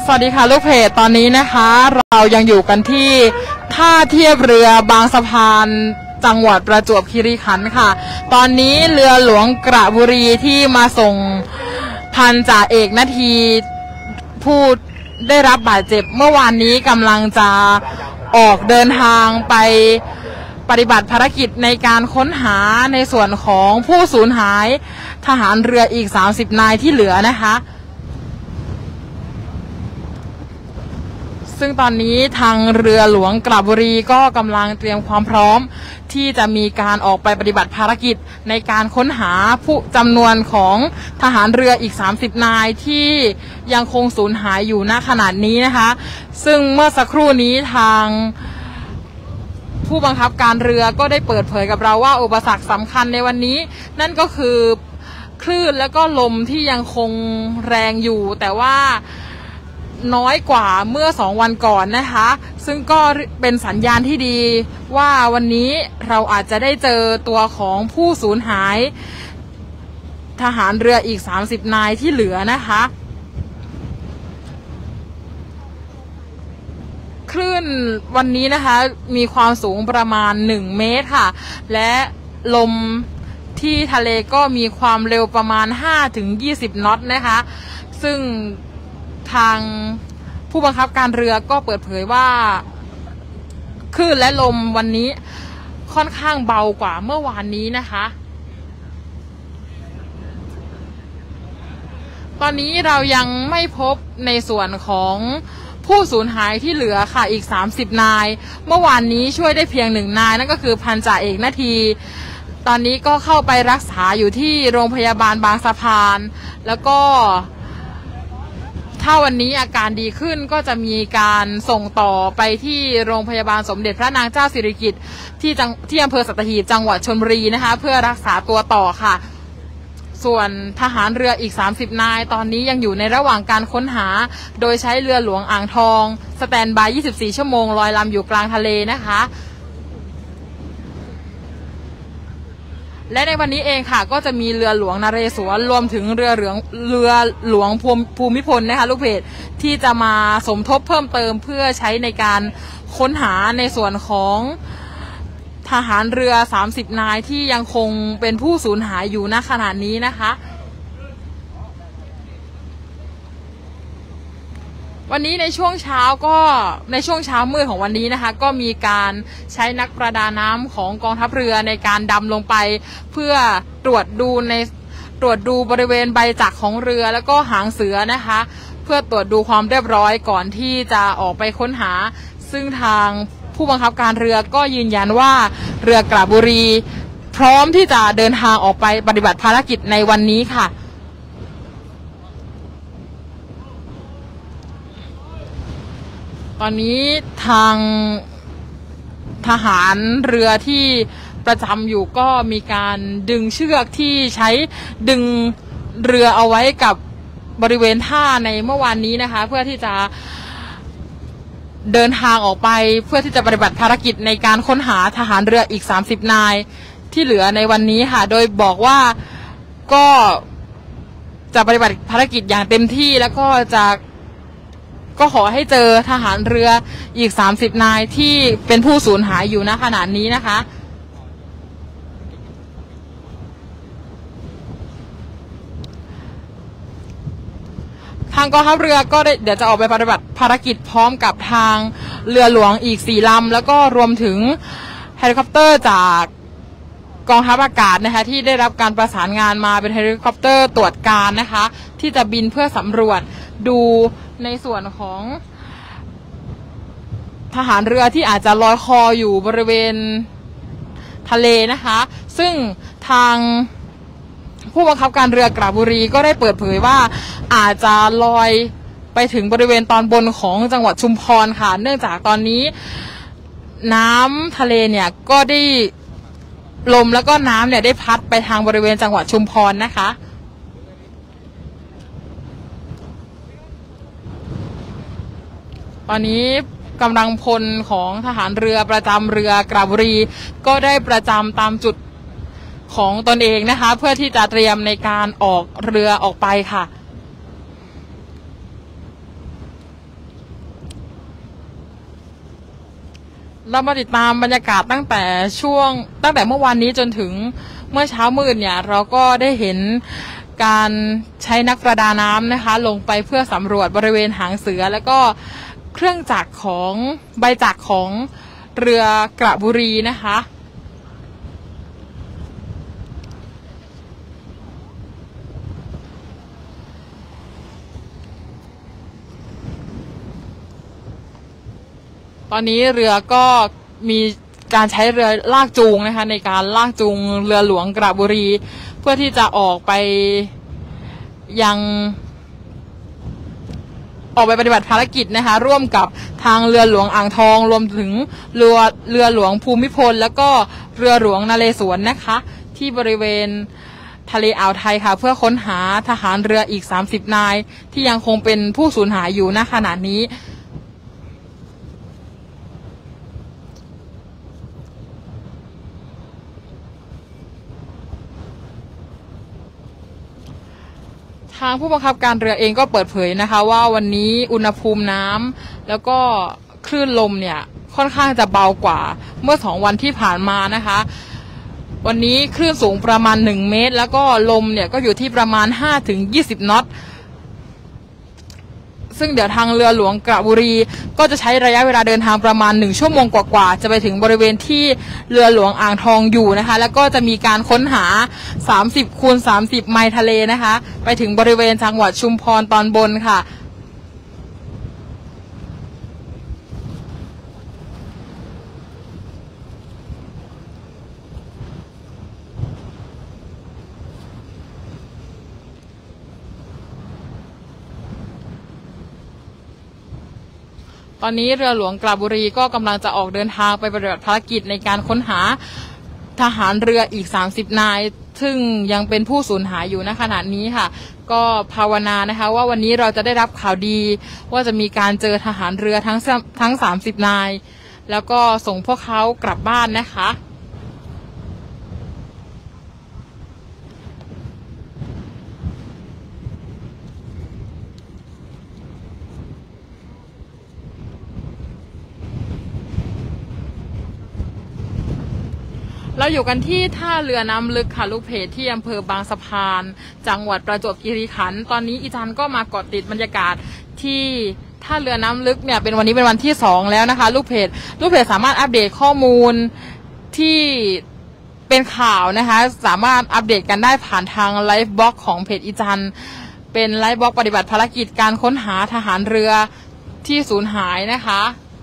สวัสดีค่ะลูกเพจตอนนี้นะคะเรายังอยู่กันที่ท่าเทียบเรือบางสะพานจังหวัดประจวบคีรีขันธ์ค่ะตอนนี้เรือหลวงกระบุรีที่มาส่งพันจ่าเอกนาทีผู้ได้รับบาดเจ็บเมื่อวานนี้กำลังจะออกเดินทางไปปฏิบัติภารกิจในการค้นหาในส่วนของผู้สูญหายทหารเรืออีก30นายที่เหลือนะคะซึ่งตอนนี้ทางเรือหลวงกระบุรีก็กำลังเตรียมความพร้อมที่จะมีการออกไปปฏิบัติภารกิจในการค้นหาผู้จำนวนของทหารเรืออีก30นายที่ยังคงสูญหายอยู่ณขณะนี้นะคะซึ่งเมื่อสักครู่นี้ทางผู้บังคับการเรือก็ได้เปิดเผยกับเราว่าอุปสรรคสำคัญในวันนี้นั่นก็คือคลื่นและก็ลมที่ยังคงแรงอยู่แต่ว่าน้อยกว่าเมื่อ2วันก่อนนะคะซึ่งก็เป็นสัญญาณที่ดีว่าวันนี้เราอาจจะได้เจอตัวของผู้สูญหายทหารเรืออีก30นายที่เหลือนะคะคลื่นวันนี้นะคะมีความสูงประมาณ1เมตรค่ะและลมที่ทะเลก็มีความเร็วประมาณ5-20น็อตนะคะซึ่งทางผู้บังคับการเรือก็เปิดเผยว่าคลื่นและลมวันนี้ค่อนข้างเบากว่าเมื่อวานนี้นะคะตอนนี้เรายังไม่พบในส่วนของผู้สูญหายที่เหลือค่ะอีก30นายเมื่อวานนี้ช่วยได้เพียง1นายนั่นก็คือพันจ่าเอกนาทีตอนนี้ก็เข้าไปรักษาอยู่ที่โรงพยาบาลบางสะพานแล้วก็ถ้าวันนี้อาการดีขึ้นก็จะมีการส่งต่อไปที่โรงพยาบาลสมเด็จพระนางเจ้าสิริกิติ์ที่อำเภอสัตหีบจังหวัดชลบุรีนะคะเพื่อรักษาตัวต่อค่ะส่วนทหารเรืออีก30นายตอนนี้ยังอยู่ในระหว่างการค้นหาโดยใช้เรือหลวงอ่างทองสแตนบาย24ชั่วโมงลอยลำอยู่กลางทะเลนะคะและในวันนี้เองค่ะก็จะมีเรือหลวงนเรศวรรวมถึงเรือหลวงภูมิพลนะคะลูกเพจที่จะมาสมทบเพิ่มเติมเพื่อใช้ในการค้นหาในส่วนของทหารเรือ30นายที่ยังคงเป็นผู้สูญหายอยู่ณขณะนี้นะคะวันนี้ในช่วงเช้ามืดของวันนี้นะคะก็มีการใช้นักประดาน้ำของกองทัพเรือในการดำลงไปเพื่อตรวจดูบริเวณใบจักรของเรือแล้วก็หางเสือนะคะเพื่อตรวจดูความเรียบร้อยก่อนที่จะออกไปค้นหาซึ่งทางผู้บังคับการเรือก็ยืนยันว่าเรือกระบุรีพร้อมที่จะเดินทางออกไปปฏิบัติภารกิจในวันนี้ค่ะตอนนี้ทางทหารเรือที่ประจำอยู่ก็มีการดึงเชือกที่ใช้ดึงเรือเอาไว้กับบริเวณท่าในเมื่อวานนี้นะคะเพื่อที่จะเดินทางออกไปเพื่อที่จะปฏิบัติภารกิจในการค้นหาทหารเรืออีก30นายที่เหลือในวันนี้ค่ะโดยบอกว่าก็จะปฏิบัติภารกิจอย่างเต็มที่แล้วก็ขอให้เจอทหารเรืออีก30นายที่เป็นผู้สูญหายอยู่ณขณะนี้นะคะทางกองทัพเรือก็เดี๋ยวจะออกไปปฏิบัติภารกิจพร้อมกับทางเรือหลวงอีก4ลำแล้วก็รวมถึงเฮลิคอปเตอร์จากกองทัพอากาศนะคะที่ได้รับการประสานงานมาเป็นเฮลิคอปเตอร์ตรวจการนะคะที่จะบินเพื่อสำรวจดูในส่วนของทหารเรือที่อาจจะลอยคออยู่บริเวณทะเลนะคะซึ่งทางผู้บังคับการเรือกระบุรีก็ได้เปิดเผยว่าอาจจะลอยไปถึงบริเวณตอนบนของจังหวัดชุมพรค่ะเนื่องจากตอนนี้น้ำทะเลเนี่ยก็ได้ลมแล้วก็น้ำเนี่ยได้พัดไปทางบริเวณจังหวัดชุมพรนะคะตอนนี้กำลังพลของทหารเรือประจำเรือกระบุรีก็ได้ประจำตามจุดของตนเองนะคะเพื่อที่จะเตรียมในการออกเรือออกไปค่ะเรามาติดตามบรรยากาศตั้งแต่เมื่อวานนี้จนถึงเมื่อเช้ามืดเนี่ยเราก็ได้เห็นการใช้นักประดาน้ำนะคะลงไปเพื่อสำรวจบริเวณหางเสือแล้วก็เครื่องจักรของใบจักรของเรือกระบุรีนะคะตอนนี้เรือก็มีการใช้เรือลากจูงนะคะในการลากจูงเรือหลวงกระบุรีเพื่อที่จะออกไปปฏิบัติภารกิจนะคะร่วมกับทางเรือหลวงอ่างทองรวมถึงเรือหลวงภูมิพลแล้วก็เรือหลวงนเรศวรนะคะที่บริเวณทะเลอ่าวไทยค่ะเพื่อค้นหาทหารเรืออีก30นายที่ยังคงเป็นผู้สูญหายอยู่ณขณะนี้ทางผู้บังคับการเรือเองก็เปิดเผยนะคะว่าวันนี้อุณหภูมิน้ำแล้วก็คลื่นลมเนี่ยค่อนข้างจะเบากว่าเมื่อ2 วันที่ผ่านมานะคะวันนี้คลื่นสูงประมาณ1 เมตรแล้วก็ลมเนี่ยก็อยู่ที่ประมาณ5-20 น็อตซึ่งเดี๋ยวทางเรือหลวงกระบุรีก็จะใช้ระยะเวลาเดินทางประมาณ1 ชั่วโมงกว่าๆจะไปถึงบริเวณที่เรือหลวงอ่างทองอยู่นะคะแล้วก็จะมีการค้นหา30x30 ไมล์ทะเลนะคะไปถึงบริเวณจังหวัดชุมพรตอนบนค่ะตอนนี้เรือหลวงกระบุรีก็กำลังจะออกเดินทางไปปฏิบัติภารกิจในการค้นหาทหารเรืออีก30นายซึ่งยังเป็นผู้สูญหายอยู่ณขณะนี้ค่ะก็ภาวนานะคะว่าวันนี้เราจะได้รับข่าวดีว่าจะมีการเจอทหารเรือทั้ง30นายแล้วก็ส่งพวกเขากลับบ้านนะคะเราอยู่กันที่ท่าเรือน้ำลึกค่ะลูกเพจที่อำเภอบางสะพานจังหวัดประจวบคีรีขันธ์ตอนนี้อีจันก็มาเกาะติดบรรยากาศที่ท่าเรือน้ำลึกเนี่ยวันนี้เป็นวันที่2แล้วนะคะลูกเพจสามารถอัปเดตข้อมูลที่เป็นข่าวนะคะสามารถอัปเดตกันได้ผ่านทางไลฟ์บล็อกของเพจอีจันเป็นไลฟ์บล็อกปฏิบัติภารกิจการค้นหาทหารเรือที่สูญหายนะคะ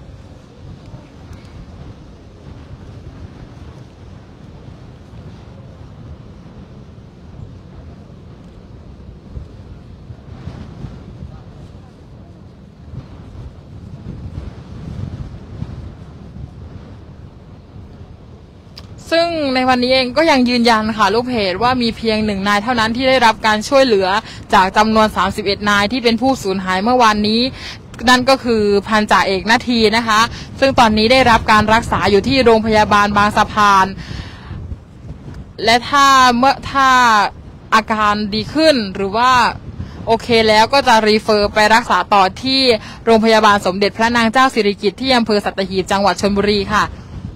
ซึ่งในวันนี้เองก็ยังยืนยันค่ะลูกเพจว่ามีเพียง1 นายเท่านั้นที่ได้รับการช่วยเหลือจากจำนวน31นายที่เป็นผู้สูญหายเมื่อวานนี้นั่นก็คือพันจ่าเอกนาทีนะคะซึ่งตอนนี้ได้รับการรักษาอยู่ที่โรงพยาบาลบางสะพานและถ้าอาการดีขึ้นหรือว่าโอเคแล้วก็จะรีเฟอร์ไปรักษาต่อที่โรงพยาบาลสมเด็จพระนางเจ้าสิริกิติ์ที่อำเภอสัตหีบจังหวัดชลบุรีค่ะ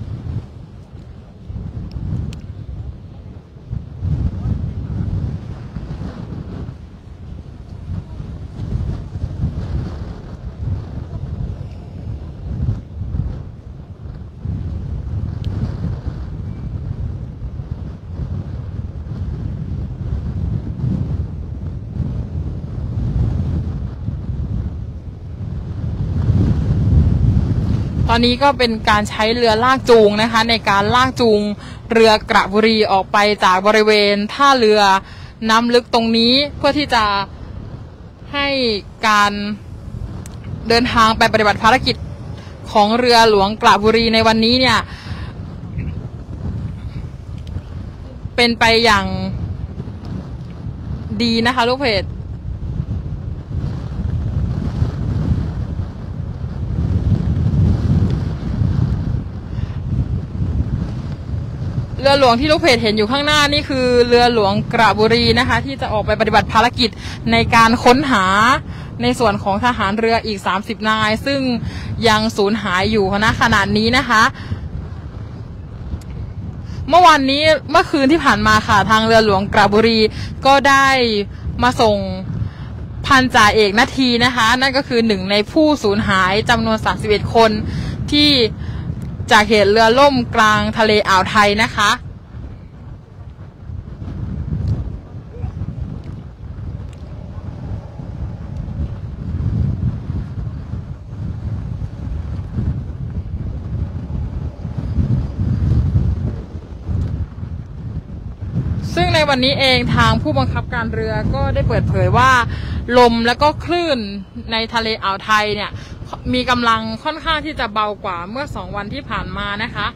ตอนนี้ก็เป็นการใช้เรือลากจูงนะคะในการลากจูงเรือกระบุรีออกไปจากบริเวณท่าเรือน้ำลึกตรงนี้เพื่อที่จะให้การเดินทางไปปฏิบัติภารกิจของเรือหลวงกระบุรีในวันนี้เนี่ยเป็นไปอย่างดีนะคะลูกเพจเรือหลวงที่ลูกเพจเห็นอยู่ข้างหน้านี่คือเรือหลวงกระบุรีนะคะที่จะออกไปปฏิบัติภารกิจในการค้นหาในส่วนของทหารเรืออีก30นายซึ่งยังสูญหายอยู่ณขณะนี้นะคะเมื่อคืนที่ผ่านมาค่ะทางเรือหลวงกระบุรีก็ได้มาส่งพันจ่าเอกนาทีนะคะนั่นก็คือหนึ่งในผู้สูญหายจำนวน31คนที่จากเหตุเรือล่มกลางทะเลอ่าวไทยนะคะซึ่งในวันนี้เองทางผู้บังคับการเรือก็ได้เปิดเผยว่าลมและก็คลื่นในทะเลอ่าวไทยเนี่ยมีกำลังค่อนข้างที่จะเบากว่าเมื่อ2วันที่ผ่านมานะคะ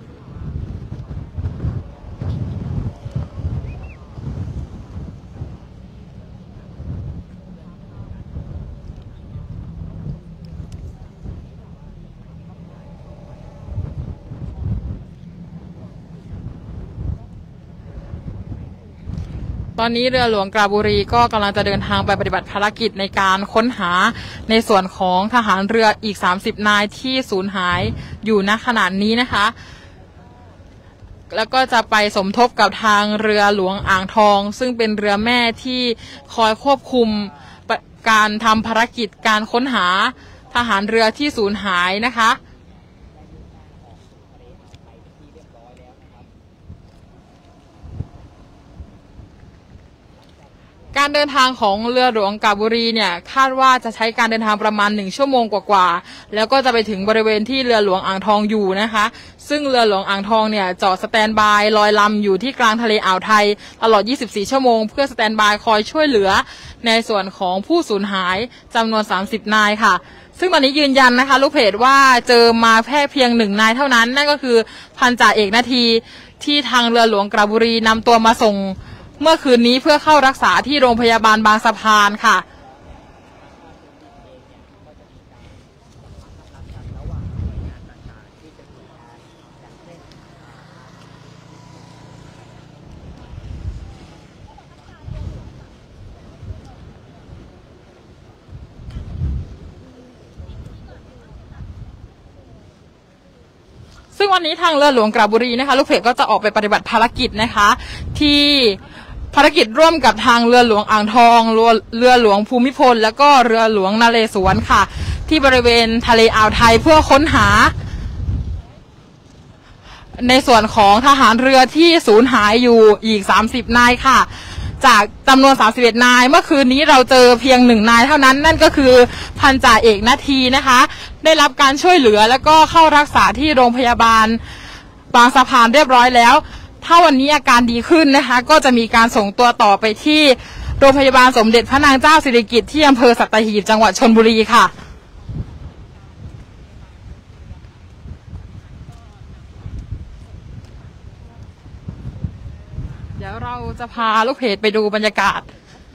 ตอนนี้เรือหลวงกระบุรีก็กำลังจะเดินทางไปปฏิบัติภารกิจในการค้นหาในส่วนของทหารเรืออีก30นายที่สูญหายอยู่ณขณะนี้นะคะแล้วก็จะไปสมทบกับทางเรือหลวงอ่างทองซึ่งเป็นเรือแม่ที่คอยควบคุมการทำภารกิจการค้นหาทหารเรือที่สูญหายนะคะการเดินทางของเรือหลวงกาญจนบุรีเนี่ยคาดว่าจะใช้การเดินทางประมาณ1ชั่วโมงกว่าๆแล้วก็จะไปถึงบริเวณที่เรือหลวงอ่างทองอยู่นะคะซึ่งเรือหลวงอ่างทองเนี่ยจอดสแตนบายลอยลำอยู่ที่กลางทะเลอ่าวไทยตลอด24ชั่วโมงเพื่อสแตนบายคอยช่วยเหลือในส่วนของผู้สูญหายจำนวน30นายค่ะซึ่งตอนนี้ยืนยันนะคะลูกเพจว่าเจอมาแค่เพียง1นายเท่านั้นนั่นก็คือพันจ่าเอกนาทีที่ทางเรือหลวงกระบุรีนำตัวมาส่งเมื่อคืนนี้เพื่อเข้ารักษาที่โรงพยาบาลบางสะพานค่ะซึ่งวันนี้ทางเรือหลวงกระบุรีนะคะลูกเพจก็จะออกไปปฏิบัติภารกิจนะคะที่ภารกิจร่วมกับทางเรือหลวงอ่างทองเรือหลวงภูมิพลแล้วก็เรือหลวงนเรศวรค่ะที่บริเวณทะเลอ่าวไทยเพื่อค้นหาในส่วนของทหารเรือที่สูญหายอยู่อีก30นายค่ะจากจำนวน31นายเมื่อคืนนี้เราเจอเพียง1นายเท่านั้นนั่นก็คือพันจ่าเอกนาทีนะคะได้รับการช่วยเหลือแล้วก็เข้ารักษาที่โรงพยาบาลบางสะพานเรียบร้อยแล้วถ้าวันนี้อาการดีขึ้นนะคะก็จะมีการส่งตัวต่อไปที่โรงพยาบาลสมเด็จพระนางเจ้าสิริกิติ์ที่อำเภอสัตหีบจังหวัดชลบุรีค่ะเดี๋ยวเราจะพาลูกเพจไปดูบรรยากาศ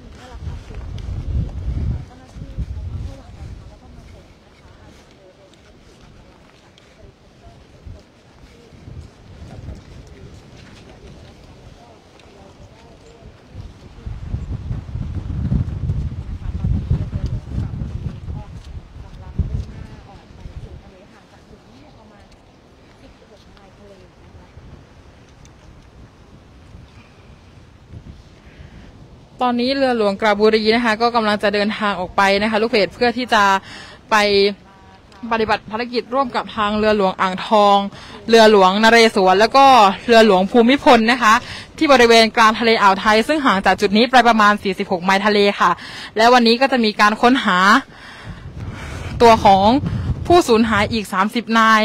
ตอนนี้เรือหลวงกระบุรีนะคะก็กำลังจะเดินทางออกไปนะคะลูกเพจเพื่อที่จะไปปฏิบัติภารกิจร่วมกับทางเรือหลวงอ่างทองเรือหลวงนเรศวรแล้วก็เรือหลวงภูมิพลนะคะที่บริเวณกลางทะเลอ่าวไทยซึ่งห่างจากจุดนี้ไปประมาณ46ไมล์ทะเลค่ะและวันนี้ก็จะมีการค้นหาตัวของผู้สูญหายอีก30นาย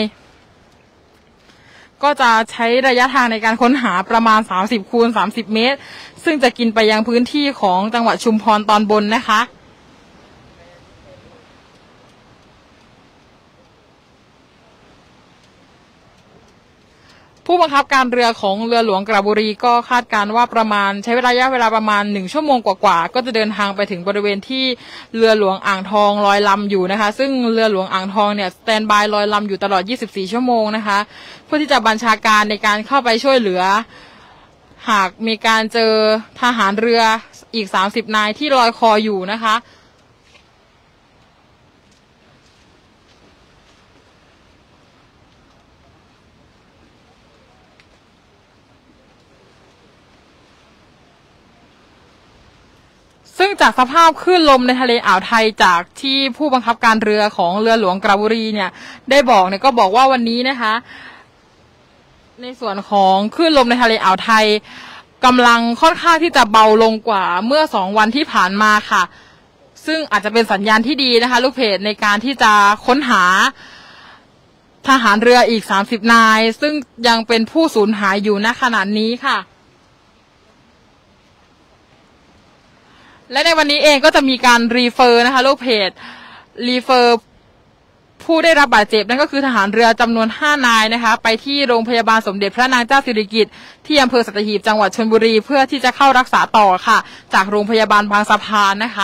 ก็จะใช้ระยะทางในการค้นหาประมาณ30 คูณ 30 เมตรซึ่งจะกินไปยังพื้นที่ของจังหวัดชุมพรตอนบนนะคะ ผู้บังคับการเรือของเรือหลวงกระบุรีก็คาดการณ์ว่าประมาณใช้ระยะเวลาประมาณ1ชั่วโมงกว่าๆก็จะเดินทางไปถึงบริเวณที่เรือหลวงอ่างทองลอยลำอยู่นะคะซึ่งเรือหลวงอ่างทองเนี่ยสแตนบายลอยลำอยู่ตลอด24ชั่วโมงนะคะเพื่อที่จะบัญชาการในการเข้าไปช่วยเหลือหากมีการเจอทหารเรืออีก30นายที่ลอยคออยู่นะคะซึ่งจากสภาพคลื่นลมในทะเลอ่าวไทยจากที่ผู้บังคับการเรือของเรือหลวงกระบุรีเนี่ยได้บอกเนี่ยก็บอกว่าวันนี้นะคะในส่วนของคลื่นลมในทะเลอ่าวไทยกำลังค่อนข้างที่จะเบาลงกว่าเมื่อ2 วันที่ผ่านมาค่ะซึ่งอาจจะเป็นสัญญาณที่ดีนะคะลูกเพจในการที่จะค้นหาทหารเรืออีก30 นายซึ่งยังเป็นผู้สูญหายอยู่ณขณะนี้ค่ะและในวันนี้เองก็จะมีการรีเฟอร์นะคะลูกเพจรีเฟอร์ผู้ได้รับบาดเจ็บนั่นก็คือทหารเรือจำนวน5 นายนะคะไปที่โรงพยาบาลสมเด็จพระนางเจ้าสิริกิติ์ที่อำเภอสัตหีบจังหวัดชลบุรีเพื่อที่จะเข้ารักษาต่อค่ะจากโรงพยาบาลบางสะพานนะคะ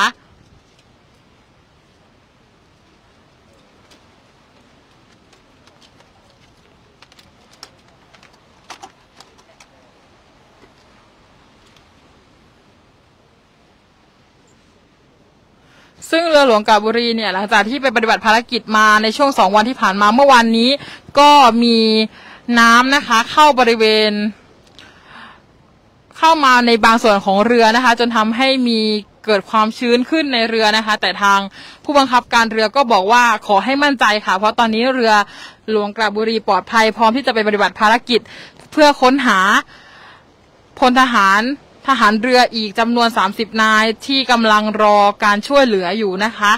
ซึ่งเรือหลวงกระบุรีเนี่ยหลังจากที่ไปปฏิบัติภารกิจมาในช่วง2 วันที่ผ่านมาเมื่อวานนี้ก็มีน้ำนะคะเข้ามาในบางส่วนของเรือนะคะจนทำให้มีเกิดความชื้นขึ้นในเรือนะคะแต่ทางผู้บังคับการเรือก็บอกว่าขอให้มั่นใจค่ะเพราะตอนนี้เรือหลวงกระบุรีปลอดภัยพร้อมที่จะไปปฏิบัติภารกิจเพื่อค้นหาพลทหารเรืออีกจำนวน30 นายที่กำลังรอการช่วยเหลืออยู่นะคะ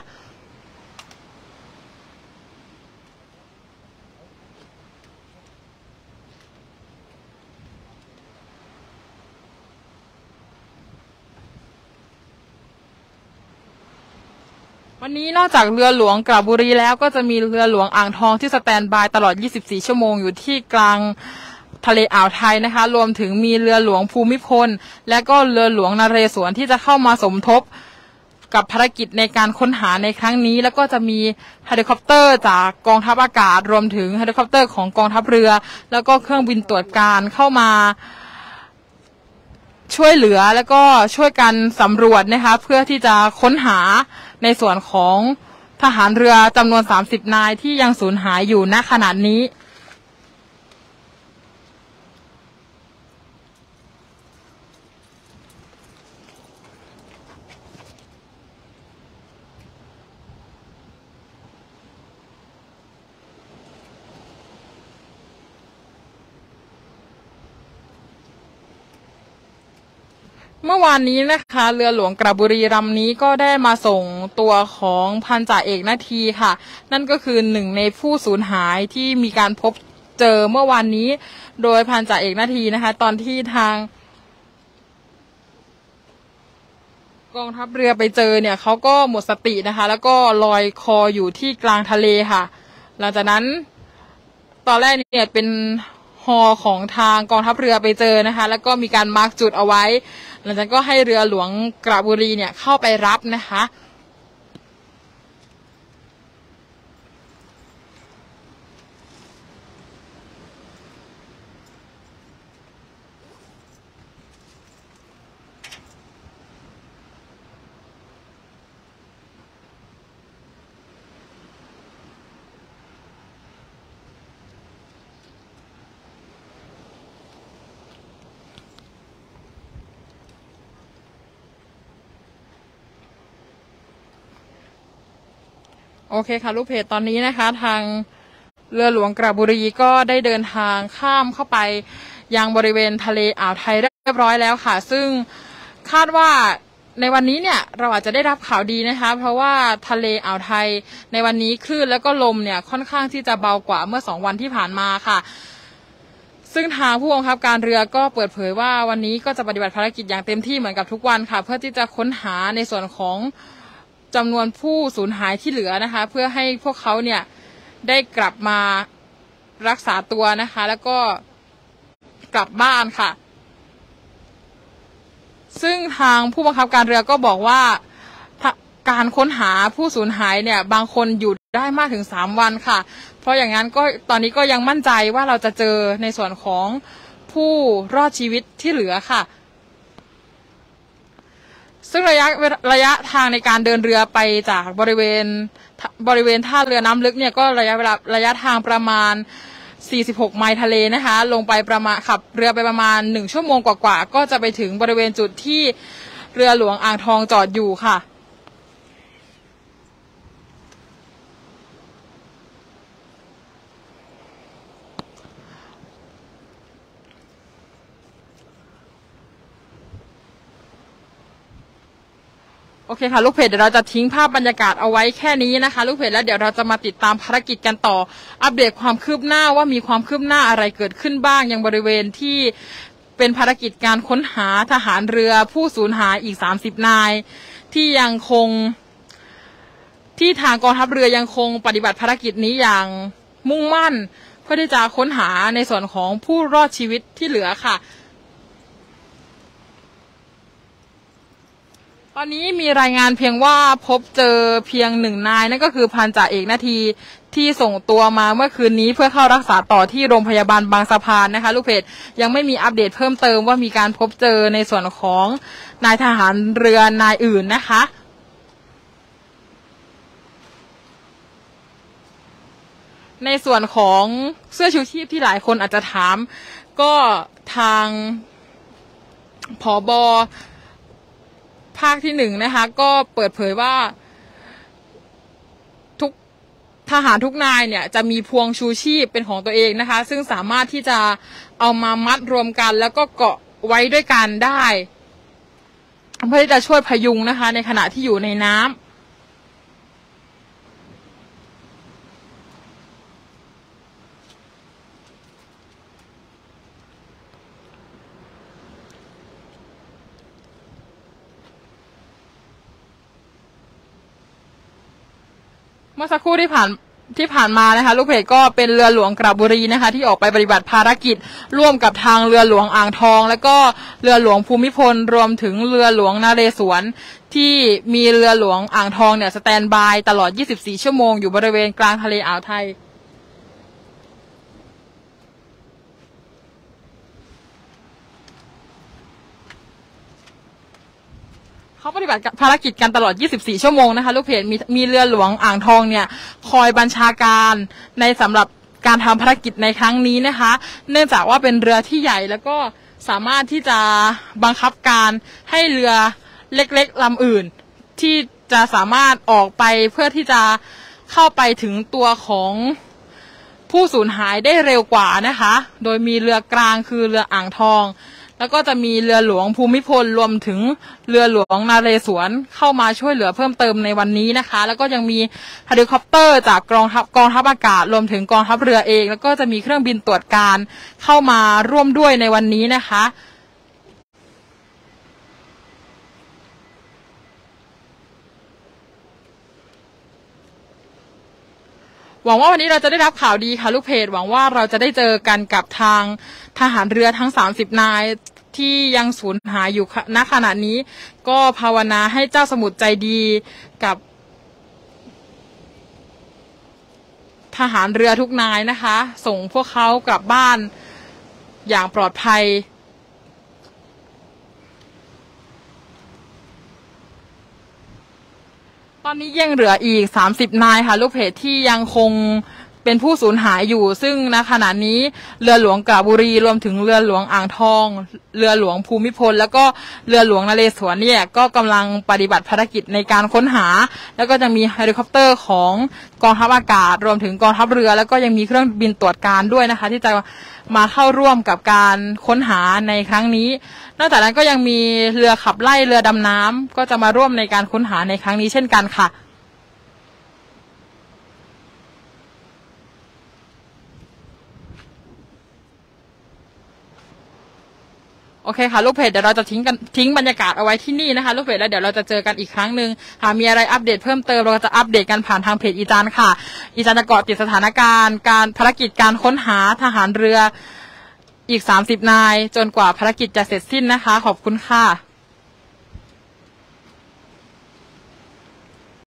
วันนี้นอกจากเรือหลวงกระบุรีแล้วก็จะมีเรือหลวงอ่างทองที่สแตนด์บายตลอด24 ชั่วโมงอยู่ที่กลางทะเลอ่าวไทยนะคะรวมถึงมีเรือหลวงภูมิพลและก็เรือหลวงนเรศวรที่จะเข้ามาสมทบกับภารกิจในการค้นหาในครั้งนี้แล้วก็จะมีเฮลิคอปเตอร์จากกองทัพอากาศรวมถึงเฮลิคอปเตอร์ของกองทัพเรือแล้วก็เครื่องบินตรวจการเข้ามาช่วยเหลือแล้วก็ช่วยกันสำรวจนะคะเพื่อที่จะค้นหาในส่วนของทหารเรือจำนวน30 นายที่ยังสูญหายอยู่ณขณะนี้เมื่อวานนี้นะคะเรือหลวงกระบุรีลำนี้ก็ได้มาส่งตัวของพันจ่าเอกนาทีค่ะนั่นก็คือหนึ่งในผู้สูญหายที่มีการพบเจอเมื่อวานนี้โดยพันจ่าเอกนาทีนะคะตอนที่ทางกองทัพเรือไปเจอเนี่ยเขาก็หมดสตินะคะแล้วก็ลอยคออยู่ที่กลางทะเลค่ะหลังจากนั้นตอนแรกเนี่ยเป็นฮอของทางกองทัพเรือไปเจอนะคะแล้วก็มีการมาร์กจุดเอาไว้หลังจากนั้นก็ให้เรือหลวงกระบุรีเนี่ยเข้าไปรับนะคะโอเคค่ะลูกเพจตอนนี้นะคะทางเรือหลวงกระบุรีก็ได้เดินทางข้ามเข้าไปยังบริเวณทะเลอ่าวไทยเรียบร้อยแล้วค่ะซึ่งคาดว่าในวันนี้เนี่ยเราอาจจะได้รับข่าวดีนะคะเพราะว่าทะเลอ่าวไทยในวันนี้คลื่นแล้วก็ลมเนี่ยค่อนข้างที่จะเบากว่าเมื่อ2 วันที่ผ่านมาค่ะซึ่งทางผู้บังคับการเรือก็เปิดเผยว่าวันนี้ก็จะปฏิบัติภารกิจอย่างเต็มที่เหมือนกับทุกวันค่ะเพื่อที่จะค้นหาในส่วนของจำนวนผู้สูญหายที่เหลือนะคะเพื่อให้พวกเขาเนี่ยได้กลับมารักษาตัวนะคะแล้วก็กลับบ้านค่ะซึ่งทางผู้บังคับการเรือก็บอกว่าการค้นหาผู้สูญหายเนี่ยบางคนอยู่ได้มากถึง3 วันค่ะเพราะอย่างนั้นก็ตอนนี้ก็ยังมั่นใจว่าเราจะเจอในส่วนของผู้รอดชีวิตที่เหลือค่ะซึ่งระยะทางในการเดินเรือไปจากบริเวณท่าเรือน้ำลึกเนี่ยก็ระยะทางประมาณ46 ไมล์ทะเลนะคะลงไปประมาณขับเรือไปประมาณ1 ชั่วโมงกว่าๆก็จะไปถึงบริเวณจุดที่เรือหลวงอ่างทองจอดอยู่ค่ะโอเคค่ะลูกเพจเดี๋ยวเราจะทิ้งภาพบรรยากาศเอาไว้แค่นี้นะคะลูกเพจแล้วเดี๋ยวเราจะมาติดตามภารกิจกันต่ออัปเดตความคืบหน้าว่ามีความคืบหน้าอะไรเกิดขึ้นบ้างยังบริเวณที่เป็นภารกิจการค้นหาทหารเรือผู้สูญหายอีก30นายที่ยังคงที่ทางกองทัพเรือยังคงปฏิบัติภารกิจนี้อย่างมุ่งมั่นเพื่อที่จะค้นหาในส่วนของผู้รอดชีวิตที่เหลือค่ะตอนนี้มีรายงานเพียงว่าพบเจอเพียง1นายนั่นก็คือพันจ่าเอกนาทีที่ส่งตัวมาเมื่อคืนนี้เพื่อเข้ารักษาต่อที่โรงพยาบาลบางสะพานนะคะลูกเพจยังไม่มีอัปเดตเพิ่มเติมว่ามีการพบเจอในส่วนของนายทหารเรือนายอื่นนะคะในส่วนของเสื้อชูชีพที่หลายคนอาจจะถามก็ทางผบ.ภาคที่1นะคะก็เปิดเผยว่าทุกทหารทุกนายเนี่ยจะมีพวงชูชีพเป็นของตัวเองนะคะซึ่งสามารถที่จะเอามามัดรวมกันแล้วก็เกาะไว้ด้วยกันได้เพื่อที่จะช่วยพยุงนะคะในขณะที่อยู่ในน้ำเมื่อสักครู่ที่ผ่านมานะคะลูกเพจก็เป็นเรือหลวงกระบุรีนะคะที่ออกไปปฏิบัติภารกิจร่วมกับทางเรือหลวงอ่างทองแล้วก็เรือหลวงภูมิพลรวมถึงเรือหลวงนเรศวรที่มีเรือหลวงอ่างทองเนี่ยสแตนบายตลอด24ชั่วโมงอยู่บริเวณกลางทะเลอ่าวไทยเขาปฏิบัติภารกิจกันตลอด24ชั่วโมงนะคะลูกเพจมีเรือหลวงอ่างทองเนี่ยคอยบัญชาการในสำหรับการทำภารกิจในครั้งนี้นะคะเนื่องจากว่าเป็นเรือที่ใหญ่แล้วก็สามารถที่จะบังคับการให้เรือเล็กๆลำอื่นที่จะสามารถออกไปเพื่อที่จะเข้าไปถึงตัวของผู้สูญหายได้เร็วกว่านะคะโดยมีเรือกลางคือเรืออ่างทองแล้วก็จะมีเรือหลวงภูมิพลรวมถึงเรือหลวงนเรศวรเข้ามาช่วยเหลือเพิ่มเติมในวันนี้นะคะแล้วก็ยังมีเฮลิคอปเตอร์จากกองทัพอากาศรวมถึงกองทัพเรือเองแล้วก็จะมีเครื่องบินตรวจการเข้ามาร่วมด้วยในวันนี้นะคะหวังว่าวันนี้เราจะได้รับข่าวดีค่ะลูกเพจหวังว่าเราจะได้เจอกันกับทางทหารเรือทั้ง30นายที่ยังสูญหายอยู่ณขณะนี้ก็ภาวนาให้เจ้าสมุทรใจดีกับทหารเรือทุกนายนะคะส่งพวกเขากลับบ้านอย่างปลอดภัยตอนนี้ยังเหลืออีก30นายค่ะลูกเพจที่ยังคงเป็นผู้สูญหายอยู่ซึ่งณขณะนี้เรือหลวงกระบุรีรวมถึงเรือหลวงอ่างทองเรือหลวงภูมิพลแล้วก็เรือหลวงนเรศวรเนี่ยก็กำลังปฏิบัติภารกิจในการค้นหาแล้วก็จะมีเฮลิคอปเตอร์ของกองทัพอากาศรวมถึงกองทัพเรือแล้วก็ยังมีเครื่องบินตรวจการด้วยนะคะที่จะมาเข้าร่วมกับการค้นหาในครั้งนี้นอกจากนั้นก็ยังมีเรือขับไล่เรือดำน้ำก็จะมาร่วมในการค้นหาในครั้งนี้เช่นกันค่ะโอเคค่ะลูกเพจเดี๋ยวเราจะทิ้งบรรยากาศเอาไว้ที่นี่นะคะลูกเพจแล้วเดี๋ยวเราจะเจอกันอีกครั้งหนึ่งหากมีอะไรอัปเดตเพิ่มเติมเราจะอัปเดตกันผ่านทางเพจอีจันค่ะอีจันจะเกาะติดสถานการณ์การภารกิจการค้นหาทหารเรืออีก30นายจนกว่าภารกิจจะเสร็จสิ้นนะคะขอบคุณค่ะ